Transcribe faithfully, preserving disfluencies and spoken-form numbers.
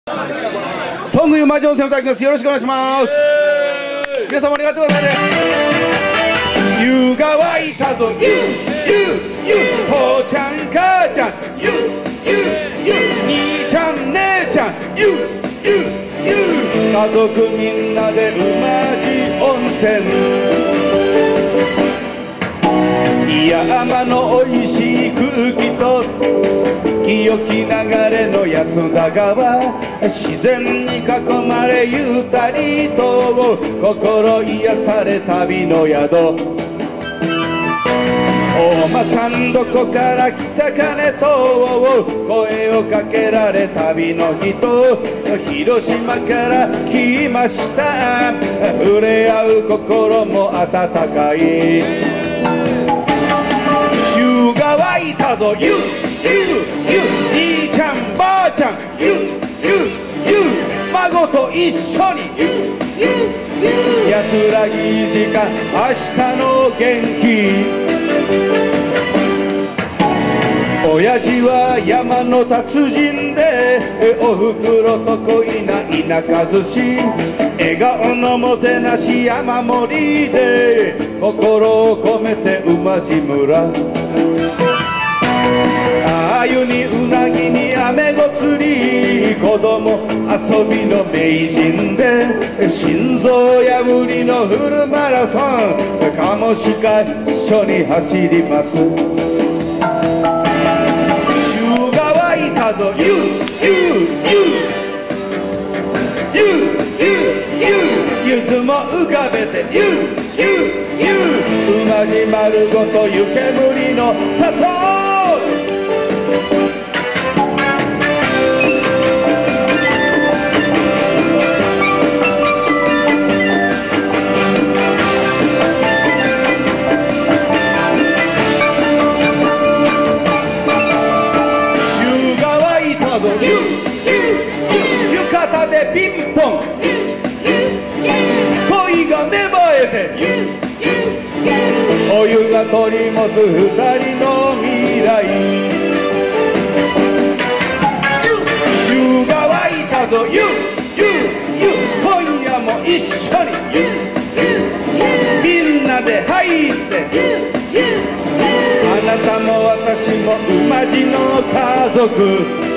ソングユマジ温泉を歌います。よろしくお願いします。皆様ありがとうございます。湯が沸いたぞ、湯湯湯、父ちゃん母ちゃん、湯湯湯、兄ちゃん姉ちゃん、湯湯湯、家族みんなで馬路温泉。山の美味しい空気と清き流れの安田川、自然に囲まれゆったりと心癒され旅の宿。お馬さんどこから来たかねと声をかけられ旅の人、広島から来ました、触れ合う心も温かい。湯が沸いたぞ、湯湯湯、じいちゃんばあちゃん、湯湯湯、孫と一緒に湯湯湯、安らぎ時間明日の元気。親父は山の達人でおふくろと恋な田舎寿司、笑顔のもてなし山盛りで心を込めて馬路村。あゆにうなぎにアメゴ釣り、子供遊びの名人で心臓破りのフルマラソン、カモシカ一緒に走ります。湯が沸いたぞ、湯湯湯湯湯湯、ゆずも浮かべて湯湯湯、馬路丸ごと湯煙のさそう。浴衣でピンポン、恋が芽生えてお湯が取り持つ二人の未来。湯が沸いたぞ、湯湯湯、今夜も一緒にみんなで入って、あなたも私も馬路の家族。